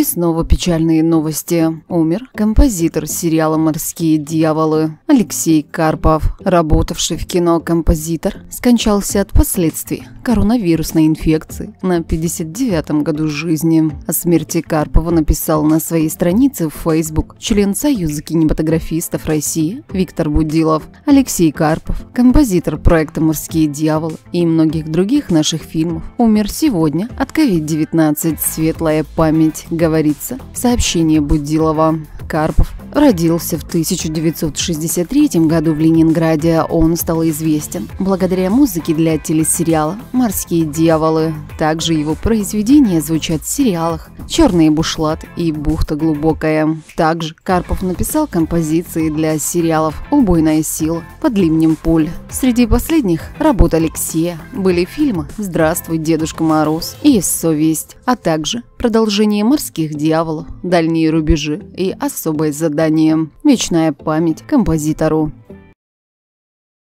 И снова печальные новости. Умер композитор сериала «Морские дьяволы» Алексей Карпов. Работавший в кино композитор скончался от последствий коронавирусной инфекции на 59-м году жизни. О смерти Карпова написал на своей странице в Facebook член Союза кинематографистов России Виктор Будилов. Алексей Карпов, композитор проекта «Морские дьяволы» и многих других наших фильмов, умер сегодня от COVID-19. Светлая память, говорится в сообщении Будилова. Карпов родился в 1963 году в Ленинграде. Он стал известен благодаря музыке для телесериала «Морские дьяволы». Также его произведения звучат в сериалах «Черный бушлат» и «Бухта глубокая». Также Карпов написал композиции для сериалов «Убойная сила», «Под ливнем пуль». Среди последних работ Алексея были фильмы «Здравствуй, Дедушка Мороз» и «Совесть», а также продолжение «Морских дьяволов», «Дальние рубежи» и «Особое задание». Вечная память композитору.